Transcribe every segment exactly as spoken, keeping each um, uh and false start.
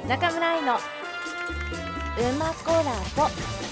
中村愛の馬コラボ。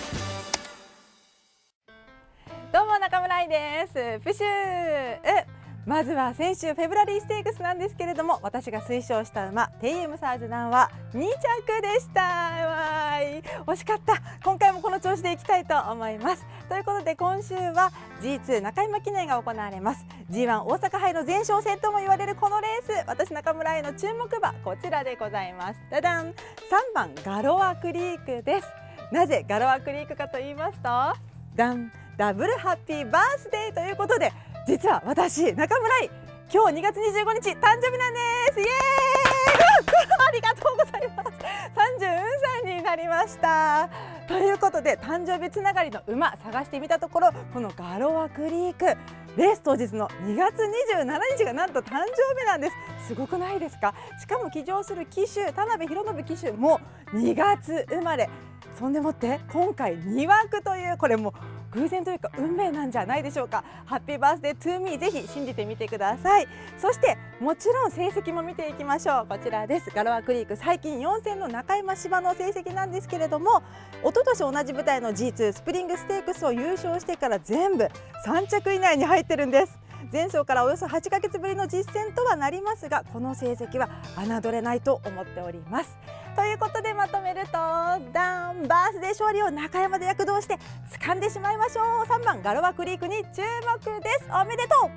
どうも中村愛です。プシュー。まずは先週フェブラリーステークスなんですけれども、私が推奨した馬テイエムサーズダンはに着でした。わーい、惜しかった。今回もこの調子でいきたいと思います。ということで今週は ジーツー 中山記念が行われます。 ジーワン 大阪杯の前哨戦とも言われるこのレース、私中村愛の注目馬こちらでございます。ダダン、さんばんガロアクリークです。なぜガロアクリークかと言いますと、ダン、ダブルハッピーバースデーということで、実は私中村愛今日にがつにじゅうごにち誕生日なんです。イエーイありがとうございます。さんじゅうよんさいになりました。ということで誕生日つながりの馬探してみたところ、このガロアクリークレース当日のにがつにじゅうしちにちがなんと誕生日なんです。すごくないですか。しかも騎乗する騎手田辺博信騎手もにがつ生まれ。そんでもって今回にわくという、これも偶然というか運命なんじゃないでしょうか。ハッピーバースデートゥーミー、ぜひ信じてみてください。そしてもちろん成績も見ていきましょう。こちらです。ガロアクリーク最近よん戦の中山芝の成績なんですけれども、一昨年同じ舞台の ジーツー スプリングステークスを優勝してから全部さん着以内に入ってるんです。前走からおよそはちかげつぶりの実戦とはなりますが、この成績は侮れないと思っております。ということでまとめると、ダン、バースデー勝利を中山で躍動して掴んでしまいましょう。さんばんガロアクリークに注目です。おめでと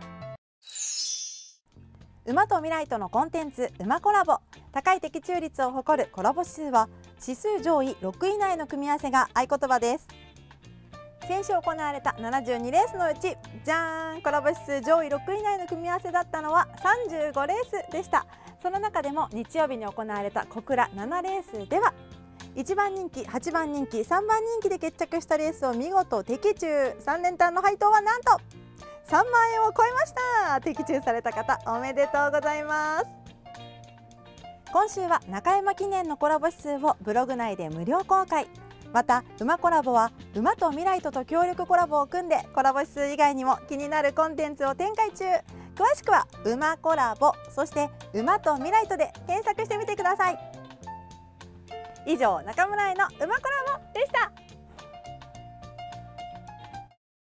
う。馬と未来とのコンテンツ馬コラボ。高い的中率を誇るコラボ指数は指数上位ろくい以内の組み合わせが合言葉です。先週行われたななじゅうにレースのうち、じゃーん、コラボ指数上位ろくい以内の組み合わせだったのはさんじゅうごレースでした。その中でも日曜日に行われた小倉ななレースではいちばん人気、はちばん人気、さんばん人気で決着したレースを見事的中。さん連単の配当はなんとさんまんえんを超えました。的中された方おめでとうございます。今週は中山記念のコラボ指数をブログ内で無料公開。また馬コラボは馬と未来とと協力コラボを組んで、コラボ指数以外にも気になるコンテンツを展開中。詳しくは馬コラボ、そして馬と未来とで検索してみてください。以上、中村愛の馬コラボでした。